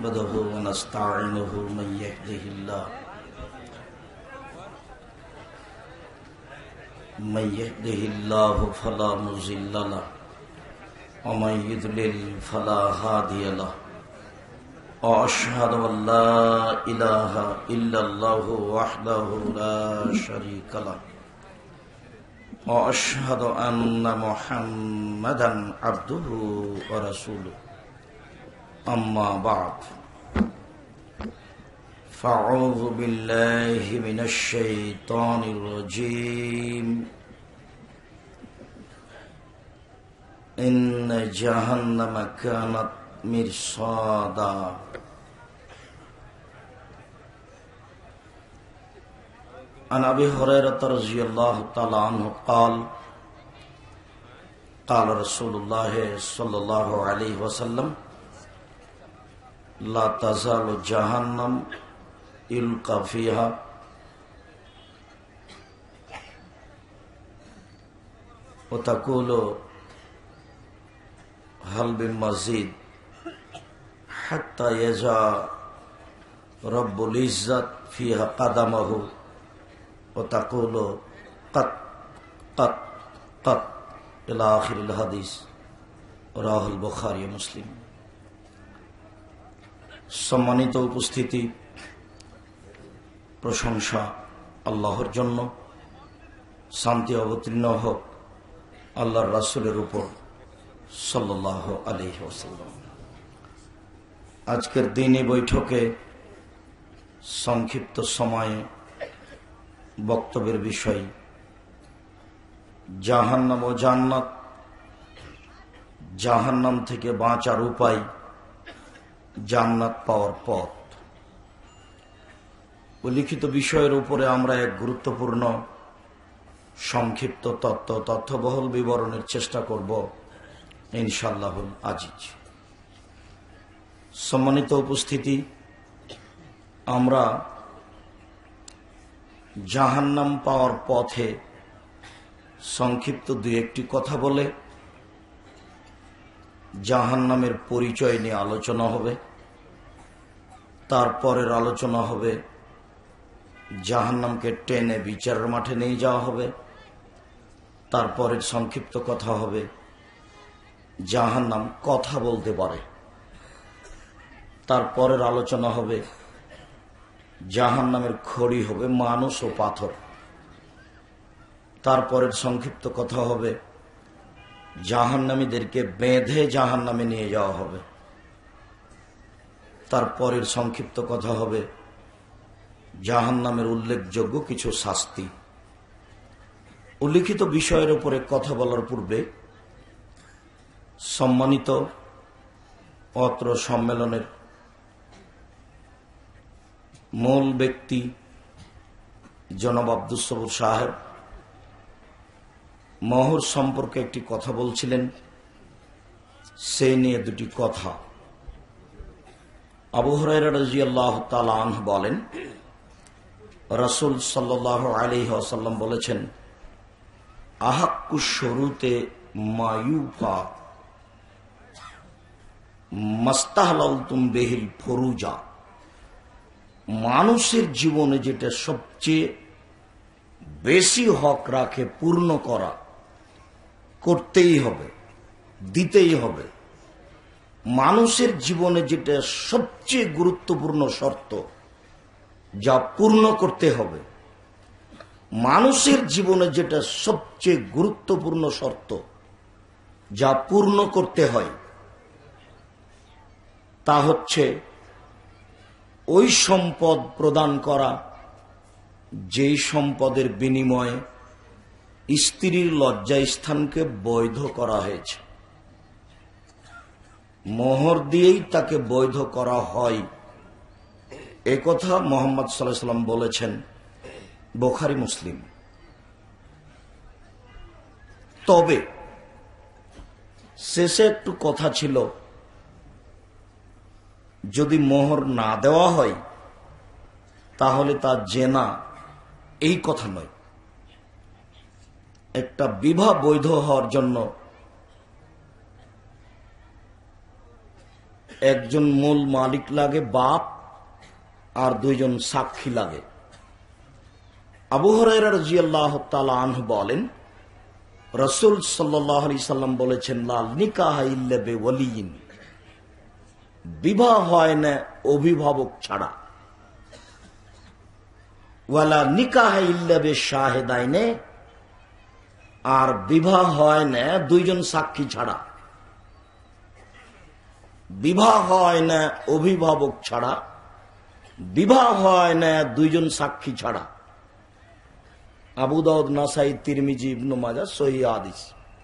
نحمده ونستعينه من يهده الله فلا مضل له ومن يضلل فلا هادي له وأشهد أن لا إله إلا الله وحده لا شريك له وأشهد أن محمدا عبده ورسوله أما بعد فأعوذ بالله من الشيطان الرجيم إن جهنم كانت مرصادا عن أبي هريرة رضي الله تعالى عنه قال قال رسول الله صلى الله عليه وسلم لا تزال جهنم يلقى فيها وتقول هل بمزيد حتى يجعل رب العزة فيها قدمه وتقول قط قط قط إلى آخر الحديث رواه البخاري ومسلم। সম্মানিত উপস্থিতি, প্রশংসা আল্লাহর জন্য, শান্তি অবতীর্ণ হোক আল্লাহর রাসূলের উপর সাল্লাল্লাহু আলাইহি ওয়াসাল্লাম। আজকের দিনই বৈঠকে সংক্ষিপ্ত সময়ে বক্তব্যের বিষয় জাহান্নাম ও জান্নাত, জাহান্নাম থেকে বাঁচার উপায়, জান্নাত পাওয়ার পথ। উল্লিখিত বিষয়ের উপরে আমরা এক গুরুত্বপূর্ণ সংক্ষিপ্ত তথ্যবহুল বিবরণের চেষ্টা করব ইনশাআল্লাহুল আজিজ। সম্মানিত উপস্থিতি, আমরা জাহান্নাম পাওয়ার পথে সংক্ষিপ্ত দুই একটি কথা বলে জাহান্নামের পরিচয় নিয়ে আলোচনা হবে। তারপরের আলোচনা হবে জাহান্নামকে টেনে বিচারের মাঠে নিয়ে যাওয়া হবে। তারপরের সংক্ষিপ্ত কথা হবে জাহান্নাম কথা বলতে পারে। তারপরের আলোচনা হবে জাহান্নামের খড়ি হবে মানুষ ও পাথর। তারপরের সংক্ষিপ্ত কথা হবে জাহান্নামীদেরকে বেঁধে জাহান্নামে নিয়ে যাওয়া হবে। তারপরের সংক্ষিপ্ত কথা হবে জাহান্নামের উল্লেখযোগ্য কিছু শাস্তি। উল্লিখিত বিষয়ের উপরে কথা বলার পূর্বে সম্মানিত অত্র সম্মেলনের মূল ব্যক্তি জনাব আব্দুস সবুর সাহেব মোহর সম্পর্কে একটি কথা বলছিলেন, সেই নিয়ে দুটি কথা। আবু হুরায়রা রাদিয়াল্লাহু তাআলা আনহু বলেন, রাসূল সাল্লাল্লাহু আলাইহি ওয়াসাল্লাম বলেছেন, আহাক্কুশ শুরুতে মায়ুফা মাস্তাহলালতুম বিহিল ফুরুজা। মানুষের জীবনে যেটা সবচেয়ে বেশি হক রাখে পূর্ণ করা, করতেই হবে, দিতেই হবে। মানুষের জীবনে যেটা সবচেয়ে গুরুত্বপূর্ণ শর্ত, যা পূর্ণ করতে হবে, মানুষের জীবনে যেটা সবচেয়ে গুরুত্বপূর্ণ শর্ত, যা পূর্ণ করতে হয়, তা হচ্ছে ওই সম্পদ প্রদান করা যেই সম্পদের বিনিময়ে স্ত্রীর লজ্জাস্থানকে বৈধ করা হয়েছে। মোহর দিয়েই তাকে বৈধ করা হয়, একথা মুহাম্মদ সাল্লাল্লাহু আলাইহি ওয়াসাল্লাম বলেছেন, বুখারী মুসলিম। তবে শেষে একটু কথা ছিল, যদি মোহর না দেওয়া হয় তাহলে তা জেনা, এই কথা নয়। একটা বিবাহ বৈধ হওয়ার জন্য একজন মূল মালিক লাগে বাপ, আর দুইজন সাক্ষী লাগে। আবু হুরায়রা রাদিয়াল্লাহু তাআলা আনহু বলেন, রাসূল সাল্লাল্লাহু আলাইহি সাল্লাম বলেছেন, লা নিকাহা ইল্লা বিওয়ালিয়িন, বিবাহ হয় না অভিভাবক ছাড়া। ওয়ালা নিকাহা ইল্লা বিশাহিদাইনে, আর বিবাহ হয় না দুইজন সাক্ষী ছাড়া। বিবাহ হয় না অভিভাবক ছাড়া, বিবাহ হয় না দুইজন সাক্ষী ছাড়া। আবু দাউদ, নাসাই, তিরমিজি, ইবনে মাজাহ সহিহ হাদিস।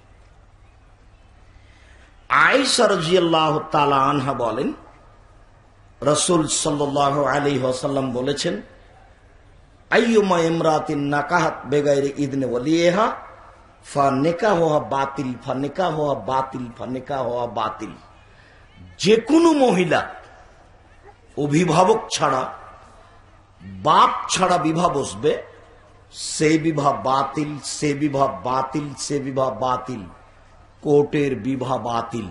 আয়েশা রাদিয়াল্লাহু তাআলা আনহা বলেন, রাসূল সাল্লাল্লাহু আলাইহি ওয়াসাল্লাম বলেছেন, আইয়ুমা ইমরাতিন নাকাহাত বিগাইরি ইদনি ওয়ালিহা ফানিকাহুহা বাতিল, ফানিকাহুহা বাতিল, ফানিকাহুহা বাতিল। যে কোনো মহিলা অভিভাবক ছাড়া, বাপ ছাড়া বিবাহ বসবে, সে বিবাহ বাতিল, সে বিবাহ বাতিল, সে বিবাহ বাতিল, কোর্টের বিবাহ বাতিল।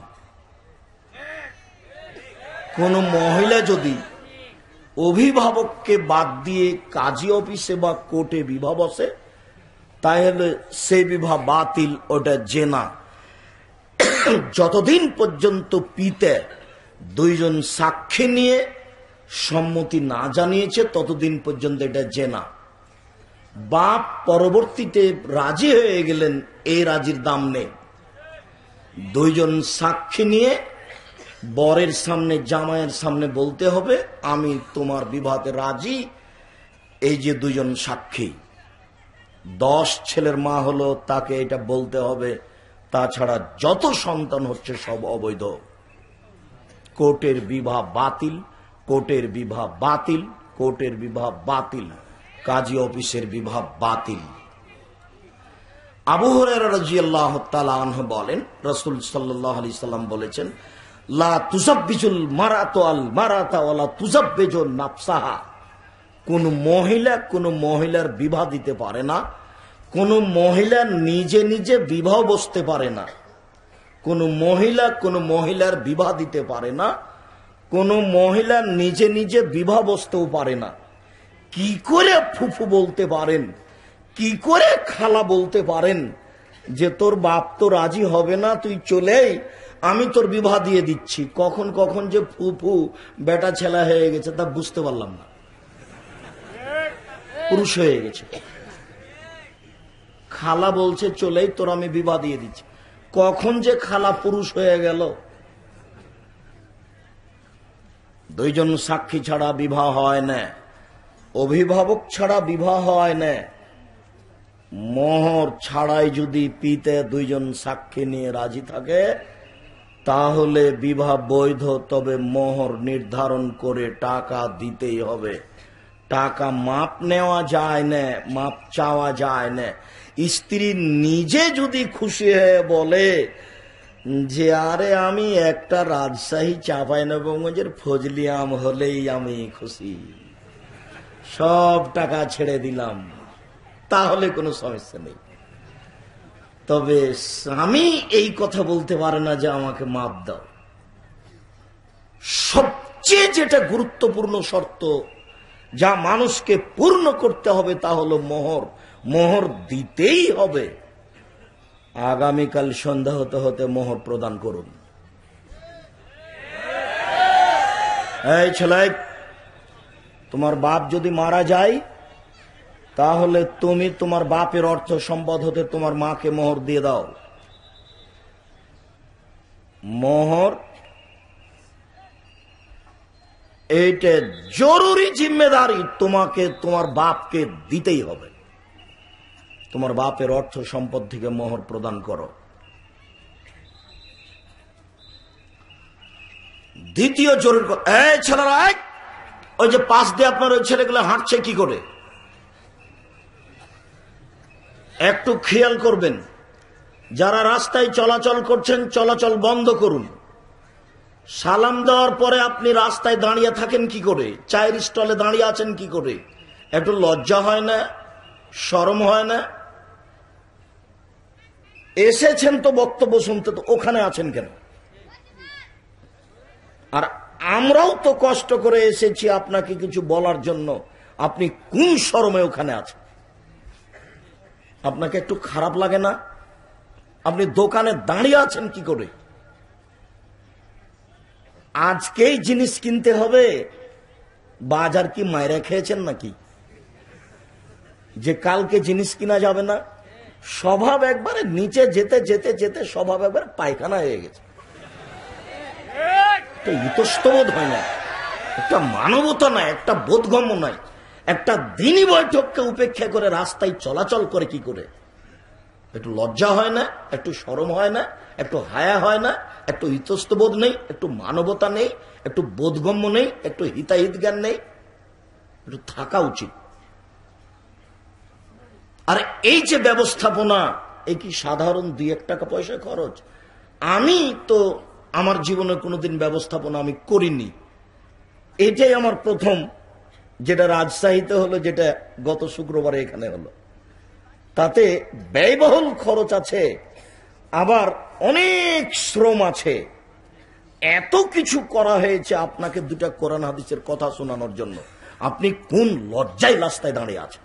কোন মহিলা যদি অভিভাবককে বাদ দিয়ে কাজী অফিসে বা কোর্টে বিবাহ বসে, তাহলে সে বিবাহ বাতিল, ওটা জেনা। যতদিন পর্যন্ত পিতা দুইজন সাক্ষী নিয়ে সম্মতি না জানিয়েছে, ততদিন পর্যন্ত এটা জেনা। বাপ পরবর্তীতে রাজি হয়ে গেলেন, এই রাজির দাম নেই। দুইজন সাক্ষী নিয়ে বরের সামনে, জামাইয়ের সামনে বলতে হবে, আমি তোমার বিবাহতে রাজি। এই যে দুইজন সাক্ষী, 10 ছেলের মা হলো, তাকে এটা বলতে হবে। তাছাড়া যত সন্তান হচ্ছে সব অবৈধ। কোর্টের বিবাহ বাতিল, কোর্টের বিবাহ বাতিল, কোর্টের বিবাহ বাতিল, কাজী অফিসের বিবাহ বাতিল। আবু হুরায়রা রাদিয়াল্লাহু তাআলা আনহু বলেন, রাসূল সাল্লাল্লাহু আলাইহি সাল্লাম বলেছেন, লা তুযাব্বিজুল মারাতু আল মারাতা ওয়ালা তুযাব্বিজু নাফসাহা। কোন মহিলা কোন মহিলার বিবাহ দিতে পারে না, কোন মহিলা নিজে নিজে বিবাহ বসতে পারে না, কোন মহিলা কোন মহিলার বিবাহ দিতে পারে না, কোন মহিলা নিজে নিজে বিবাহ বসতেও পারে না। কি করে ফুফু বলতে পারেন, কি করে খালা বলতে পারেন যে তোর বাপ তো রাজি হবে না, তুই চলেই, আমি তোর বিবাহ দিয়ে দিচ্ছি। কখন কখন যে ফুফু বেটা ছেলা হয়ে গেছে তা বুঝতে পারলাম না, পুরুষ হয়ে গেছে। খালা বলছে চলেই, তোর আমি বিবাহ দিয়ে দিচ্ছি। কখন যে খালা পুরুষ হয়ে গেল। দুইজন সাক্ষী ছাড়া বিবাহ হয় না, অভিভাবক ছাড়া বিবাহ হয় না। মোহর ছাড়াই যদি পিতে দুইজন সাক্ষী নিয়ে রাজি থাকে, তাহলে বিবাহ বৈধ। তবে মোহর নির্ধারণ করে টাকা দিতেই হবে। টাকা মাপ নেওয়া যায় না, মাপ চাওয়া যায় না। স্ত্রী নিজে যদি খুশি হয়ে বলে যে আরে আমি একটা রাজশাহী চাঁপাইনবাবগঞ্জের ফজলি আম হলেই আমি খুশি, সব টাকা ছেড়ে দিলাম, তাহলে কোনো সমস্যা নেই। তবে স্বামী এই কথা বলতে পারে না যে আমাকে মাপ দাও। সবচেয়ে যেটা গুরুত্বপূর্ণ শর্ত যা মানুষকে পূর্ণ করতে হবে তা হলো মোহর। মোহর দিতেই হবে। আগামীকাল সন্ধ্যা হতে হতে মোহর প্রদান করুন। এই ছেলে, তোমার বাপ যদি মারা যায়, তাহলে তুমি তোমার বাপের অর্থ সম্পদ হতে তোমার মাকে মোহর দিয়ে দাও। মোহর এইটা জরুরি জিম্মেদারি, তোমাকে তোমার বাপকে দিতেই হবে। তোমার বাপের অর্থ সম্পদ থেকে মোহর প্রদান করো। দ্বিতীয় জরুরি, এই ছেলেরা, ওই যে পাশ দিয়ে আপনার ওই ছেলেগুলো হাঁটছে কি করে, একটু খেয়াল করবেন। যারা রাস্তায় চলাচল করছেন, চলাচল বন্ধ করুন। সালাম দেওয়ার পরে আপনি রাস্তায় দাঁড়িয়ে থাকেন কি করে, চায়ের স্টলে দাঁড়িয়ে আছেন কি করে? একটু লজ্জা হয় না? শরম হয় না? এসেছেন তো বক্তব্য শুনতে, তো ওখানে আছেন কেন? আর আমরাও তো কষ্ট করে এসেছি আপনাকে কিছু বলার জন্য, আপনি কোন শরমে ওখানে আছেন? আপনাকে একটু খারাপ লাগে না? আপনি দোকানে দাঁড়িয়ে আছেন কি করে? আজকেই জিনিস কিনতে হবে, বাজার কি মাইরা খেয়েছেন নাকি যে কালকে জিনিস কিনা যাবে না? স্বভাব একবারে নিচে যেতে যেতে যেতে স্বভাব একবার পায়খানা হয়ে গেছে। একটা ইতস্তবোধ হয় না, একটা মানবতা নাই, একটা বোধগম্য নাই। একটা দিনই বৈঠককে উপেক্ষা করে রাস্তায় চলাচল করে কি করে? একটু লজ্জা হয় না? একটু শরম হয় না? একটু হায়া হয় না? একটু ইতস্তবোধ নেই? একটু মানবতা নেই? একটু বোধগম্য নেই? একটু হিতাহিত জ্ঞান নেই? একটু থাকা উচিত। আর এই যে ব্যবস্থাপনা, এই কি সাধারণ 2-1 টাকা পয়সা খরচ? আমি তো আমার জীবনে কোনোদিন ব্যবস্থাপনা আমি করিনি, এটাই আমার প্রথম, যেটা রাজশাহীতে হলো, যেটা গত শুক্রবারে এখানে হলো। তাতে ব্যয়বহুল খরচ আছে, আবার অনেক শ্রম আছে, এত কিছু করা হয়েছে আপনাকে 2টা কোরআন হাদিসের কথা শোনানোর জন্য। আপনি কোন লজ্জায় রাস্তায় দাঁড়িয়ে আছেন?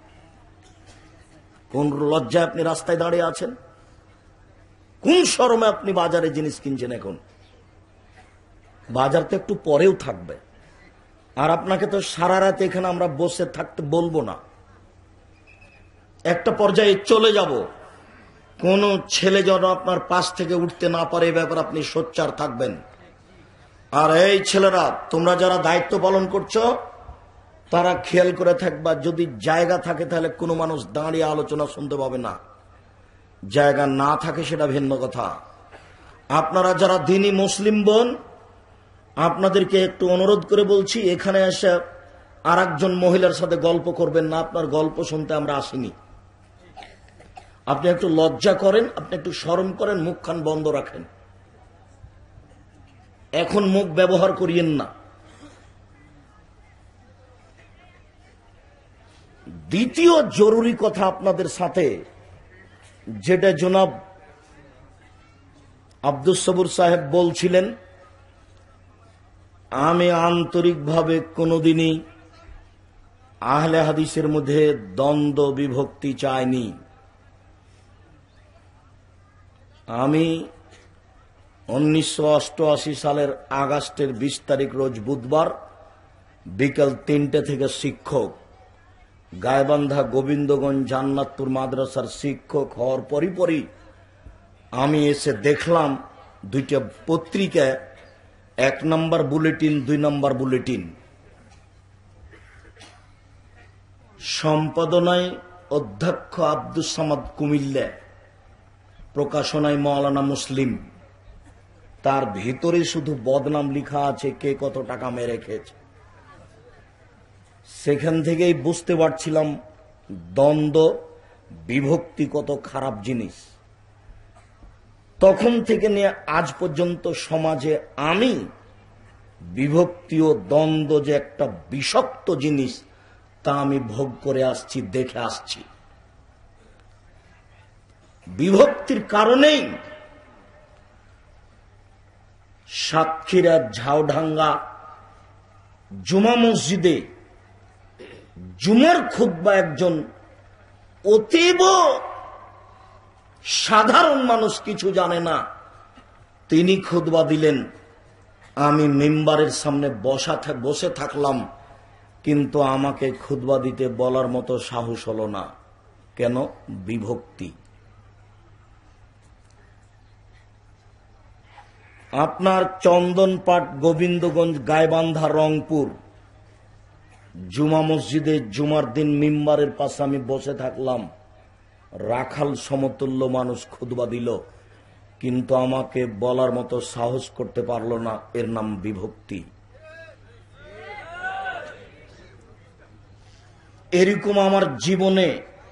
কোন লজ্জায় আপনি রাস্তায় দাঁড়িয়ে আছেন? কোন শরমে আপনি বাজারে জিনিস কিনছেন? এখন বাজার তো একটু পরেও থাকবে, আর আপনাকে তো সারা রাত এখানে আমরা বসে থাকতে বলবো না, একটা পর্যায়ে চলে যাব। কোন ছেলে যেন আপনার পাশ থেকে উঠতে না পারে, এ ব্যাপারে আপনি সোচ্চার থাকবেন। আর এই ছেলেরা, তোমরা যারা দায়িত্ব পালন করছো, তারা খেয়াল করে থাকবা, যদি জায়গা থাকে তাহলে কোনো মানুষ দাঁড়িয়ে আলোচনা শুনতে পাবে না, জায়গা না থাকে সেটা ভিন্ন কথা। আপনারা যারা দ্বীনি মুসলিম বোন, আপনাদেরকে একটু অনুরোধ করে বলছি, এখানে এসে আর একজন মহিলার সাথে গল্প করবেন না। আপনার গল্প শুনতে আমরা আসিনি। আপনি একটু লজ্জা করেন, আপনি একটু শরম করেন, মুখখান বন্ধ রাখেন। এখন মুখ ব্যবহার করিয়েন না। দ্বিতীয় জরুরি কথা আপনাদের সাথে, যেটা জনাব আব্দুস সবুর সাহেব বলছিলেন, আমি আন্তরিকভাবে কোনোদিনই আহলে হাদিসের মধ্যে দ্বন্দ্ব বিভক্তি চাইনি। আমি 1988 সালের আগস্টের 20 তারিখ রোজ বুধবার বিকাল 3টে থেকে শিক্ষক, গাইবান্ধা গোবিন্দগঞ্জ জান্নাতপুর মাদ্রাসার শিক্ষক হওয়ার পরই আমি এসে দেখলাম 2টা পত্রিকা, 1 নম্বর বুলেটিন, 2 নম্বর বুলেটিন, সম্পাদনায় অধ্যক্ষ আব্দুস সামাদ কুমিল্লা, প্রকাশনায় মাওলানা মুসলিম। তার ভিতরে শুধু বদনাম লেখা আছে, কে কত টাকা মেরে খেয়েছে। সেখান থেকেই বুঝতে পারছিলাম দ্বন্দ্ব বিভক্তি কত খারাপ জিনিস। তখন থেকে নিয়ে আজ পর্যন্ত সমাজে আমি বিভক্তি ও দ্বন্দ্ব যে একটা বিষাক্ত জিনিস, তা আমি ভোগ করে আসছি, দেখে আসছি। বিভক্তির কারণেই সাতক্ষীরা ঝাউডাঙ্গা জুমা মসজিদে জুমার খুতবা একজন অতীব সাধারণ মানুষ, কিছু জানে না, তিনি খুতবা দিলেন। আমি মিম্বারের সামনে বসে থাকলাম, কিন্তু আমাকে খুতবা দিতে বলার মতো সাহস হলো না। কেন? বিভক্তি। আপনার চন্দনপাট, গোবিন্দগঞ্জ, গাইবান্ধা, রংপুর জুমা মসজিদে জুমার দিন মিম্বারের পাশে আমি বসে থাকলাম, রাখাল সমতুল্য মানুষ খুতবা দিল, কিন্তু আমাকে বলার মতো সাহস করতে পারল না। এর নাম বিভক্তি। এরকম আমার জীবনে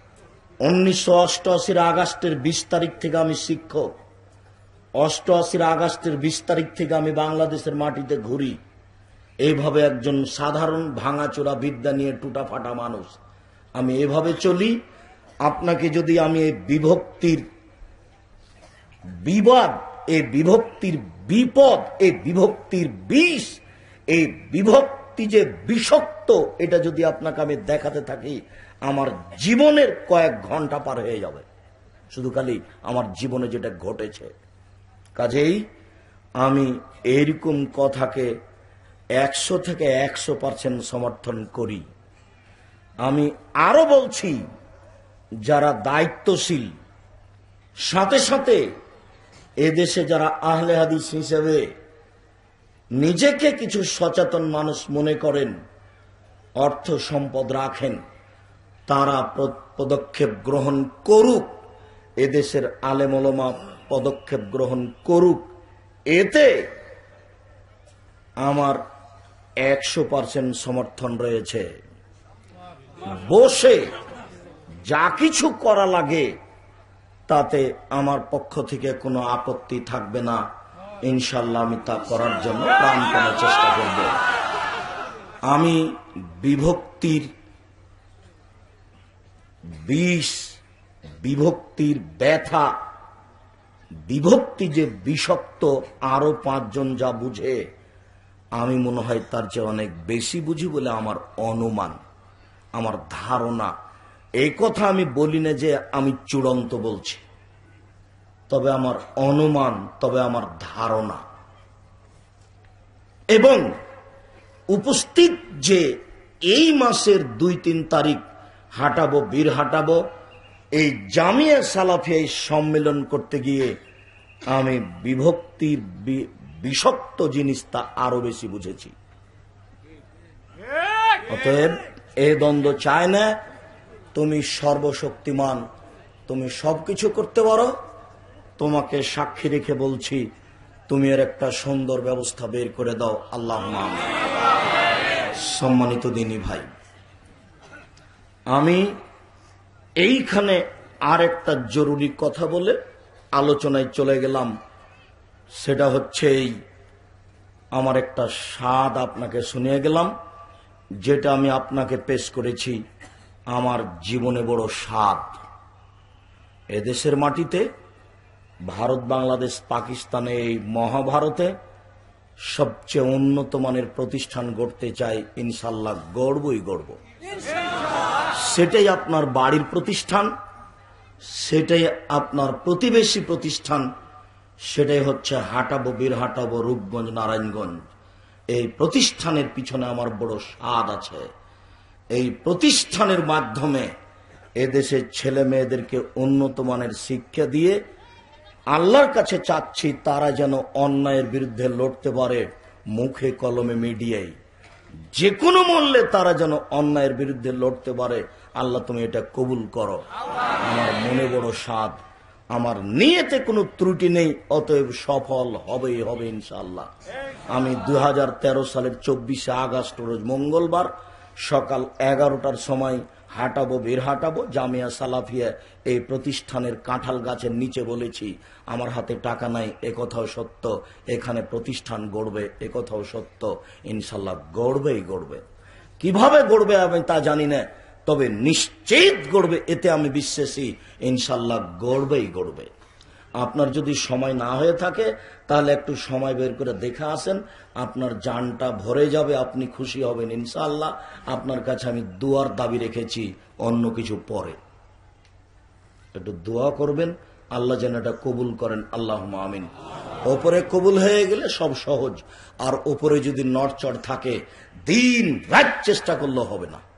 1988 আগস্টের 20 তারিখ থেকে আমি শিক্ষক। 88 আগস্টের 20 তারিখ থেকে আমি বাংলাদেশের মাটিতে ঘুরি। এইভাবে একজন সাধারণ ভাঙাচোরা বিদ্যা নিয়ে টুটা ফাটা মানুষ, আমি এভাবে চলি। আপনাকে যদি আমি এই বিভক্তির বিবাদ, এই বিভক্তির বিপদ, এই বিভক্তির বিষ, এই বিভক্তি যে বিষাক্ত, এটা যদি আপনাকে আমি দেখাতে থাকি আমার জীবনের কয়েক ঘন্টা পার হয়ে যাবে, শুধু খালি আমার জীবনে যেটা ঘটেছে। কাজেই আমি এইরকম কথাকে 100 থেকে 100% সমর্থন করি। আমি আরো বলছি, যারা দায়িত্বশীল, সাথে সাথে এদেশে যারা আহলে হাদিস হিসেবে নিজেকে কিছু সচেতন মানুষ মনে করেন, অর্থ সম্পদ রাখেন, তারা পদক্ষেপ গ্রহণ করুক, এদেশের আলেম ওলামা পদক্ষেপ গ্রহণ করুক। এতে আমার 100% সমর্থন রয়েছে। বসে যা কিছু করা লাগে তাতে আমার পক্ষ থেকে কোনো আপত্তি থাকবে না। ইনশাল্লাহ আমি তা করার জন্য প্রাণপণে চেষ্টা করব। আমি বিভক্তির বিষ, বিভক্তির ব্যথা, বিভক্তি যে বিষাক্ত, আরো 5 জন যা বুঝে, আমি মনে হয় তার চেয়ে অনেক বেশি বুঝি বলে আমার অনুমান, আমার ধারণা। এই কথা আমি বলি না যে আমি চূড়ান্ত বলছি, তবে আমার অনুমান, তবে আমার ধারণা। এবং উপস্থিত যে এই মাসের 2-3 তারিখ হাঁটাবো, বীর হাঁটাবো, এই জামিয়া সালাফিয়া সম্মেলন করতে গিয়ে আমি বিভক্তির বিষাক্ত জিনিসটা আরো বেশি বুঝেছি। অতএব এই দ্বন্দ্ব চায় না তুমি সর্বশক্তিমান, তুমি সবকিছু করতে পারো, তোমাকে সাক্ষী রেখে বলছি তুমি এর একটা সুন্দর ব্যবস্থা বের করে দাও। আল্লাহুম্মা আমিন। সম্মানিত দিনী ভাই, আমি এইখানে আর একটা জরুরি কথা বলে আলোচনায় চলে গেলাম। সেটা হচ্ছে আমার একটা স্বাদ আপনাকে শুনিয়ে গেলাম, যেটা আমি আপনাকে পেশ করেছি আমার জীবনে বড় স্বাদ। এদেশের মাটিতে, ভারত, বাংলাদেশ, পাকিস্তানে, এই মহাভারতে সবচেয়ে উন্নত মানের প্রতিষ্ঠান গড়তে চাই, ইনশাল্লাহ গড়বই গড়ব। সেটাই আপনার বাড়ির প্রতিষ্ঠান, সেটাই আপনার প্রতিবেশী প্রতিষ্ঠান, সেটাই হচ্ছে হাঁটাবো, বীর হাঁটাবো, রূপগঞ্জ, নারায়ণগঞ্জ। এই প্রতিষ্ঠানের পিছনে আমার বড় স্বাদ আছে। এই প্রতিষ্ঠানের মাধ্যমে এদেশের ছেলে মেয়েদেরকে উন্নত মানের শিক্ষা দিয়ে আল্লাহর কাছে চাচ্ছি তারা যেন অন্যায়ের বিরুদ্ধে লড়তে পারে, মুখে কলমে মিডিয়ায়, যে কোনো মূল্যে তারা যেন অন্যায়ের বিরুদ্ধে লড়তে পারে। আল্লাহ তুমি এটা কবুল করো। আমার মনে বড় স্বাদ, আমার নিয়তে কোনো ত্রুটি নেই, অতএব সফল হবেই হবে ইনশাআল্লাহ। আমি 2013 সালের 24শে আগস্ট রোজ মঙ্গলবার সকাল 11টার সময় হাঁটাবো, বীর হাঁটাবো, জামিয়া সালাফিয়া এই প্রতিষ্ঠানের কাঁঠাল গাছের নিচে বলেছি। আমার হাতে টাকা নাই, একথাও সত্য। এখানে প্রতিষ্ঠান গড়বে, একথাও সত্য। ইনশাল্লাহ গড়বেই গড়বে। কিভাবে গড়বে আমি তা জানি না, তবে নিশ্চিত গড়বে, এতে আমি বিশ্বাসী। ইনশাল্লাহ গড়বেই গড়বে। আপনার যদি সময় না হয়ে থাকে তাহলে একটু সময় বের করে দেখে আসেন, আপনার জানটা ভরে যাবে, আপনি খুশি হবেন ইনশাআল্লাহ। আপনার কাছে আমি দোয়ার দাবি রেখেছি, অন্য কিছু পরে। একটু দোয়া করবেন, আল্লাহ যেন এটা কবুল করেন। আল্লাহুম্মা আমিন। ওপরে কবুল হয়ে গেলে সব সহজ, আর ওপরে যদি নড়চড় থাকে দিন রাত চেষ্টা করলেও হবে না।